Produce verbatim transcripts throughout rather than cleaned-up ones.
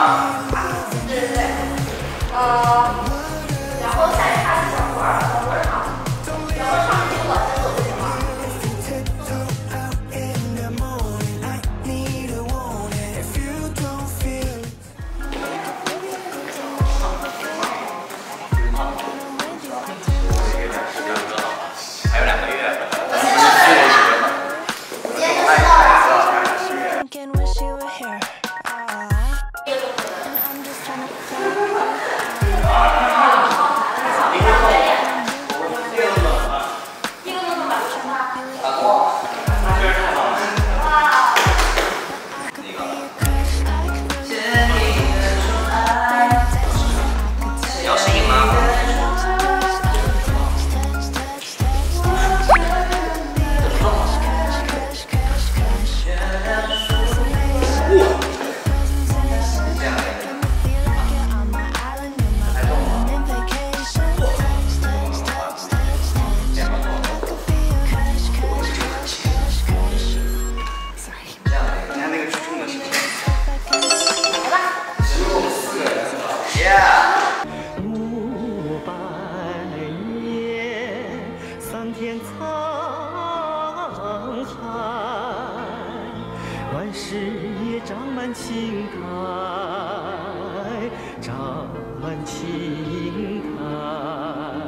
对对对，呃，然后下一趴是小鼓儿，小鼓儿唱，小鼓儿唱听我先走就行了。 万事也长满青苔，长满青苔。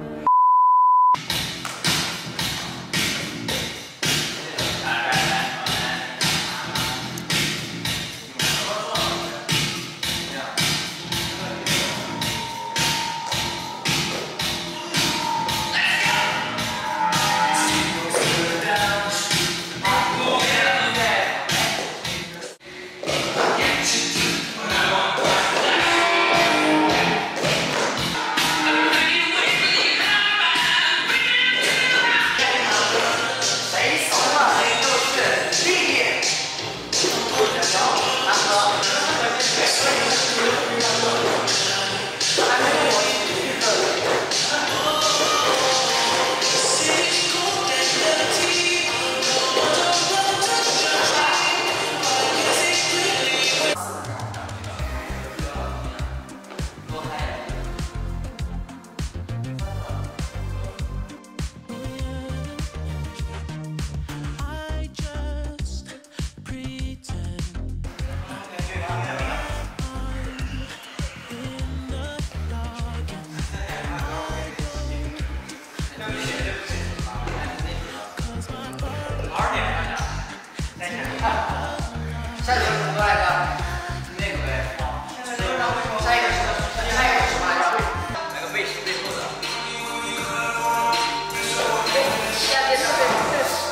下一个是什么来着？那个呗。下一个是下一个是什么来着？那个背背后的。下边是背后。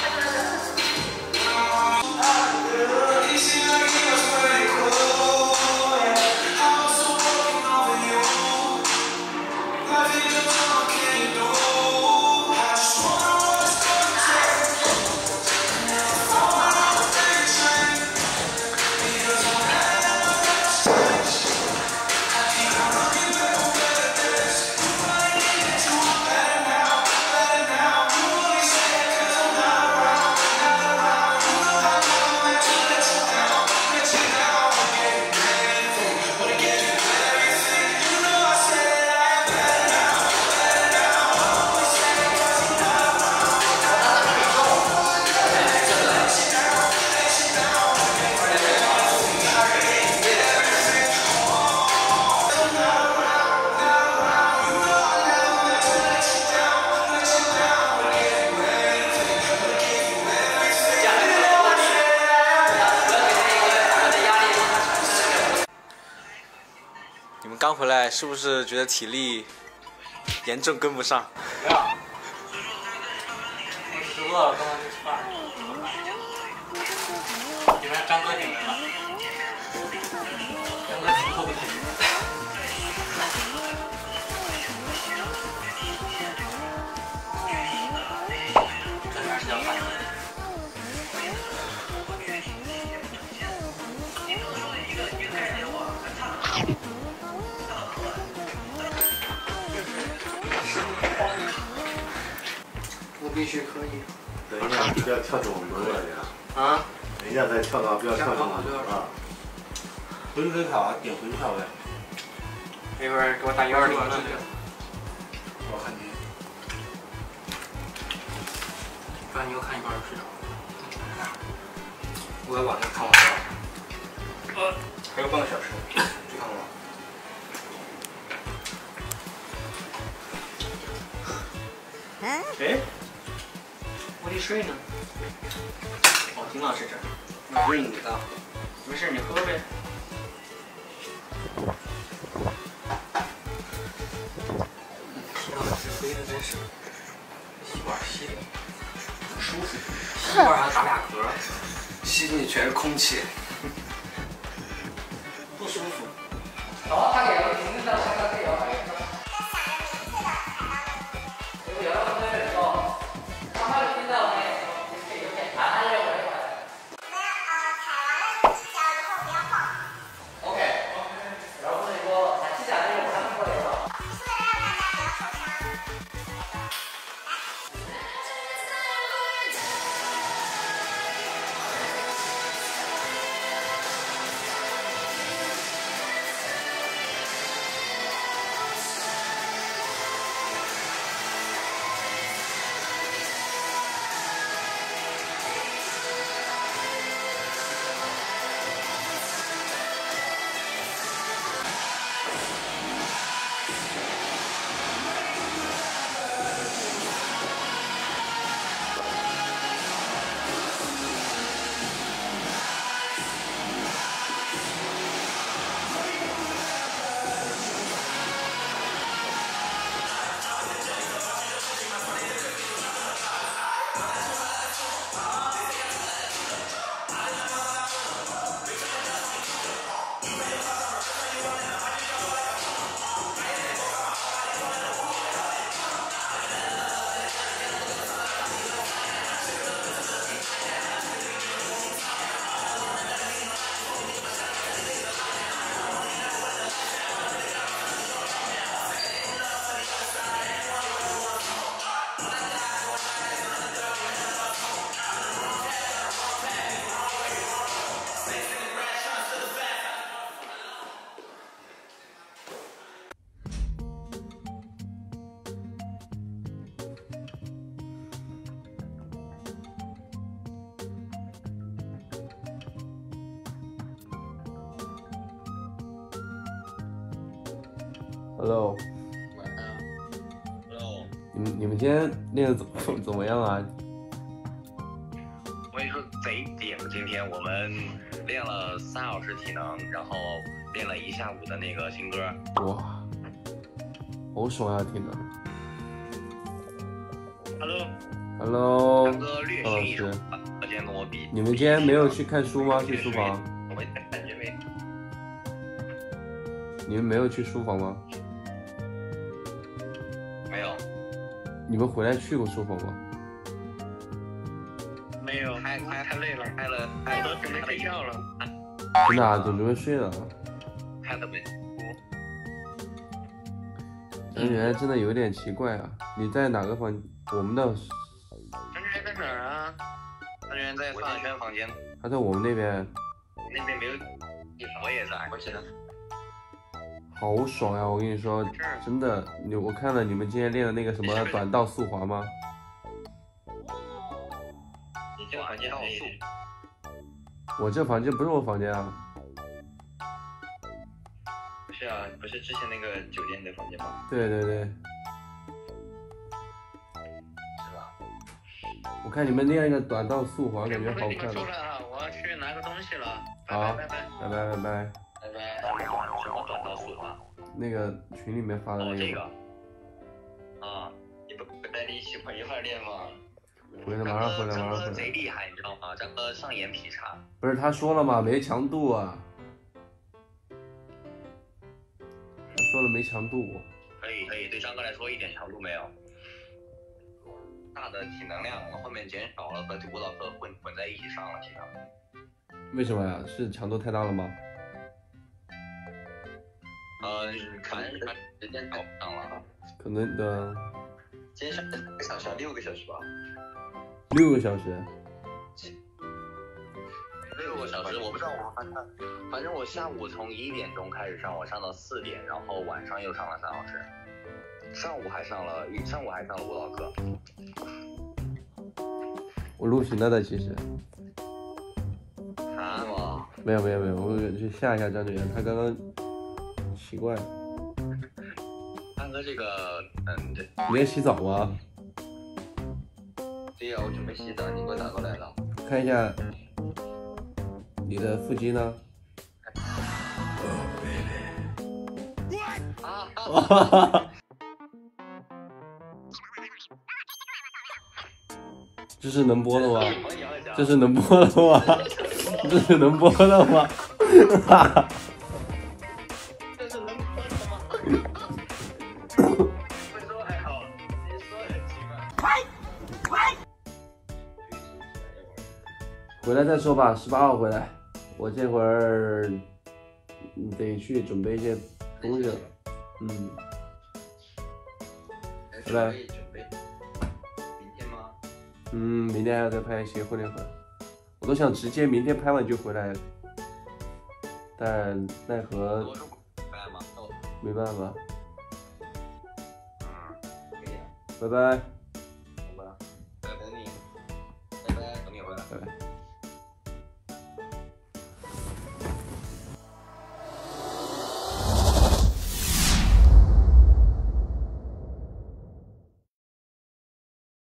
你们刚回来，是不是觉得体力严重跟不上？ 不要，我实饿了，刚刚去吃饭。你们张哥进来了，张哥挺后不太行。这哪是叫饭？我必须可以。 等一下，不要跳这种轮了呀！ 啊？ 等一下再跳到，不要跳这种啊！ 回水烤点回水烤呗。 一会儿给我打幺二零呢。 我看你。 不然你又看一半就睡着了。我在网上看完了。呃，还有半个小时，去看我。哎，我得睡呢。哦，丁老师这儿。那是你的。没事，你喝呗。丁老师飞的真是，吸管吸的舒服，吸管还打俩嗝，吸进去全是空气，不舒服。好，他给了名字叫啥？可以摇摆。有摇到那边走，然后就听到那个可以有点弹，按这个回来。那呃，踩完了脚以后不要晃。OK OK。然后那个踩气甲这个我还没过来了。是让大家不要受伤。 Hello。 Hello。 你们你们今天练的怎么怎么样啊？ 我跟你说贼顶，今天我们练了三小时体能，然后练了一下午的那个新歌。 哇，好爽啊！听的。 Hello。 Hello。 张哥略逊一筹吧，我今天跟我比。 你们今天没有去看书吗？去书房？ 我们感觉没。 你们没有去书房吗？ 没有。 你们回来去过书房吗？ 没有，太太太累了，开了，开了，准备睡觉了。 真的啊，都准备睡了。 开了本书。 张元真的有点奇怪啊！你在哪个房？我们的。 张元在哪儿啊？张元在范轩房间。 他在我们那边。 那边没有地方。我也在，我记得。 好爽呀！我跟你说，真的，你我看了你们今天练的那个什么短道速滑吗？ 你这个房间倒数。 我这房间不是我房间啊。 不是啊，不是之前那个酒店的房间吗？ 对对对。 是吧？ 我看你们练那个短道速滑，感觉好看。 出来了，我要去拿个东西了。 好， 拜拜拜拜拜拜。 拜拜。什么短道速滑？ 那个群里面发的那个。 哦，这个。啊，你不不带你一起一块练吗？ 回来，马上回来，马上回来。 贼厉害，你知道吗？张哥上眼劈叉。 不是他说了吗？没强度啊。他说了没强度。 可以可以，对张哥来说一点强度没有。大的体能量后面减少了，和舞蹈课混混在一起上了体能。 为什么呀？是强度太大了吗？ 呃，反正时间找不上了。 可能的。 今天上几个小时啊？六个小时吧。 六个小时。 六个小时，我不知道我反正反正我下午从一点钟开始上，我上到四点，然后晚上又上了三小时，上午还上了一上午还上了舞蹈课。 我录屏了的，其实。 啊吗？ 没有没有没有，我去吓一下张队员，他刚刚奇怪。 安哥这个，嗯，对。 你在洗澡吗？ 对呀，我准备洗澡，你给我打过来了。 看一下你的腹肌呢？ 啊！ 这是能播的吗？这是能播的吗？这是能播的吗？哈哈。 这是能播的吗？不说还好，你说很奇怪。 回来再说吧，十八号回来。我这会儿得去准备一些东西了。嗯。拜拜。嗯，明天还要再拍一些婚礼会，我都想直接明天拍完就回来，但奈何没办法。拜拜。 拜拜，等你，拜拜，等你回来。 拜拜。